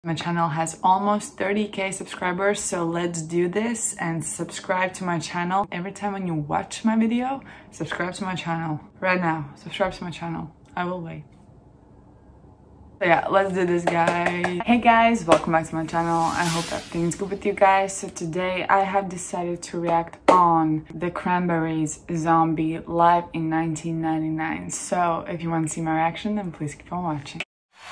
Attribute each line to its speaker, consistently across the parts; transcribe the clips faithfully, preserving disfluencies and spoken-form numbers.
Speaker 1: My channel has almost thirty K subscribers, so let's do this and subscribe to my channel. Every time when you watch my video, subscribe to my channel. Right now, subscribe to my channel. I will wait. So yeah, let's do this, guys. Hey guys, welcome back to my channel. I hope everything's good with you guys. So today I have decided to react on the Cranberries Zombie live in nineteen ninety-nine. So if you want to see my reaction, then please keep on watching.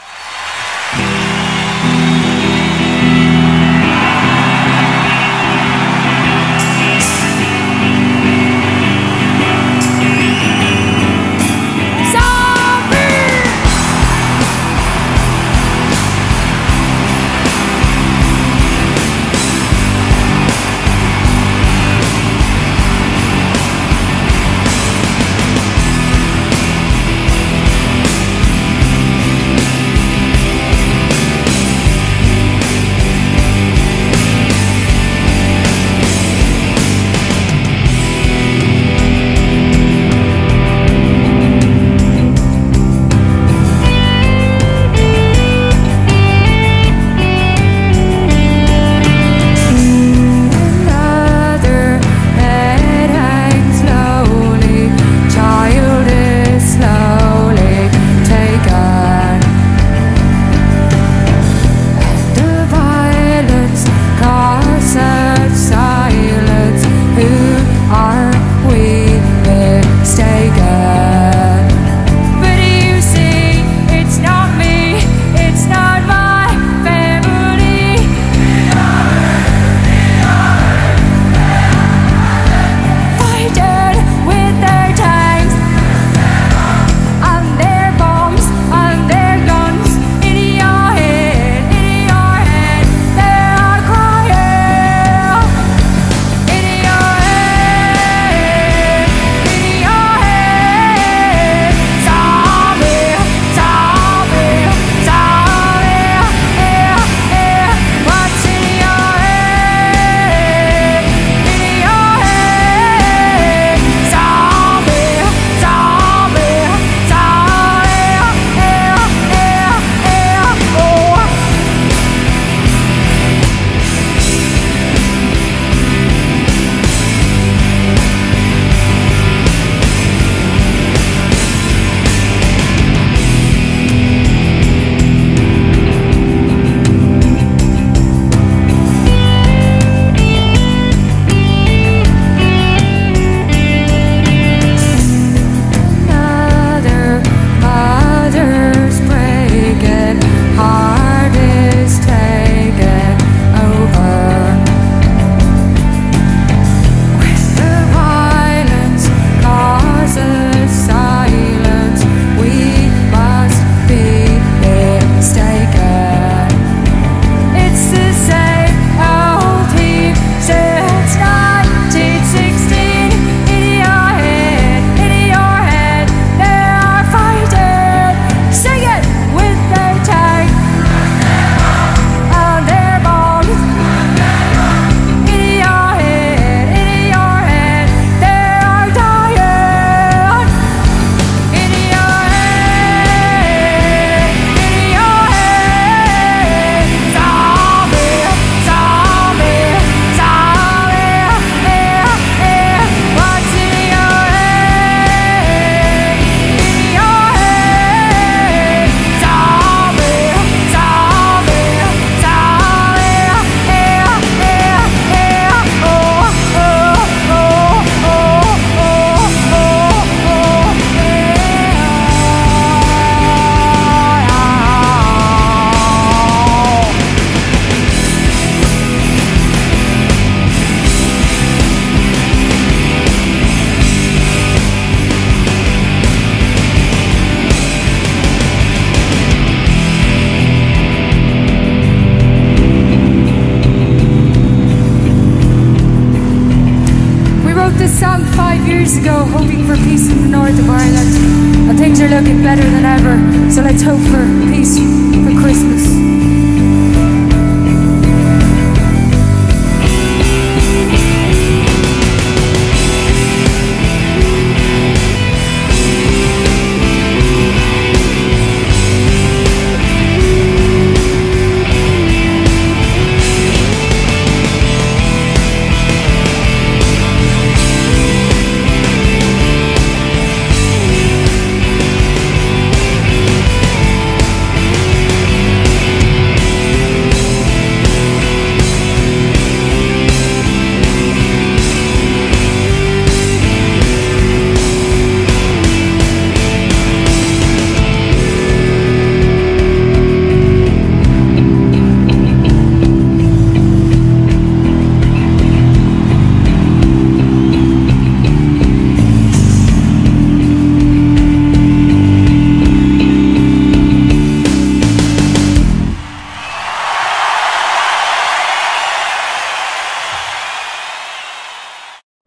Speaker 2: Ago, hoping for peace in the north of Ireland, but things are looking better than ever, so let's hope for peace for Christmas.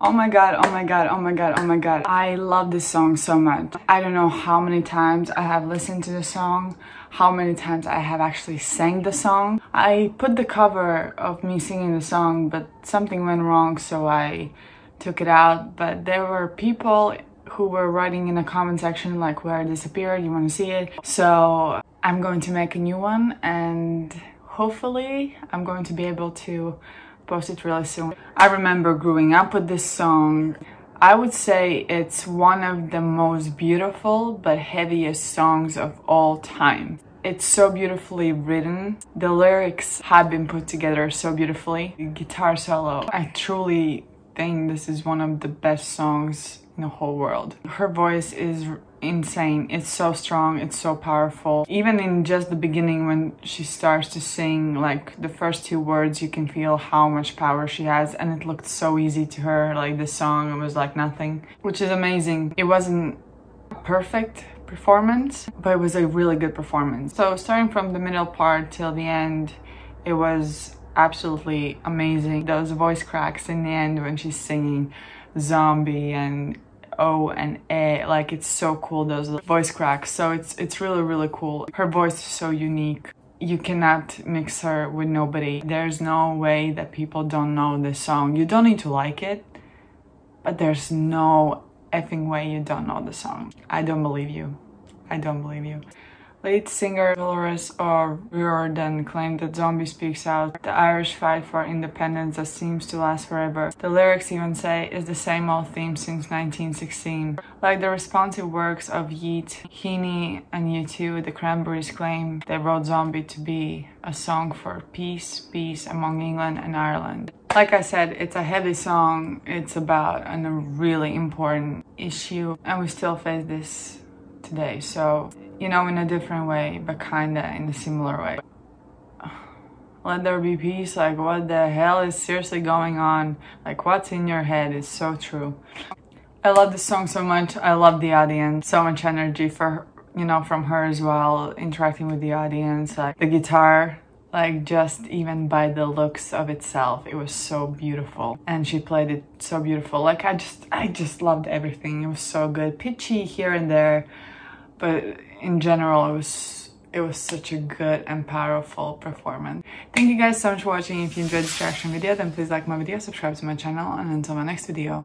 Speaker 1: Oh my god, oh my god, oh my god, oh my god. I love this song so much. I don't know how many times I have listened to the song, how many times I have actually sang the song. I put the cover of me singing the song, but something went wrong, so I took it out. But there were people who were writing in the comment section like, where it disappeared, you want to see it? So I'm going to make a new one, and hopefully I'm going to be able to post it really soon. I remember growing up with this song. I would say it's one of the most beautiful but heaviest songs of all time. It's so beautifully written. The lyrics have been put together so beautifully. The guitar solo, I truly think this is one of the best songs in the whole world. Her voice is insane. It's so strong, it's so powerful. Even in just the beginning when she starts to sing, like the first two words, you can feel how much power she has, and it looked so easy to her. Like the song, it was like nothing, which is amazing. It wasn't a perfect performance, but it was a really good performance. So starting from the middle part till the end, it was absolutely amazing. Those voice cracks in the end when she's singing Zombie and O and A, like it's so cool, those voice cracks. So it's it's really really cool. Her voice is so unique. You cannot mix her with nobody. There's no way that people don't know this song. You don't need to like it, but there's no effing way you don't know the song. I don't believe you. I don't believe you. Lead singer Dolores O'Riordan claimed that Zombie speaks out the Irish fight for independence that seems to last forever. The lyrics even say it's the same old theme since nineteen sixteen. Like the responsive works of Yeat, Heaney and U two, the Cranberries claim they wrote Zombie to be a song for peace, peace among England and Ireland. Like I said, it's a heavy song. It's about a really important issue, and we still face this today. So, you know, in a different way, but kinda in a similar way. Let there be peace. Like, what the hell is seriously going on? Like, what's in your head is so true. I love this song so much. I love the audience. So much energy for her, you know, from her as well, interacting with the audience. Like the guitar, like just even by the looks of itself, it was so beautiful, and she played it so beautiful. Like I just, I just loved everything. It was so good, pitchy here and there, but in general, it was it was such a good and powerful performance. Thank you guys so much for watching. If you enjoyed this reaction video, then please like my video, subscribe to my channel, and until my next video.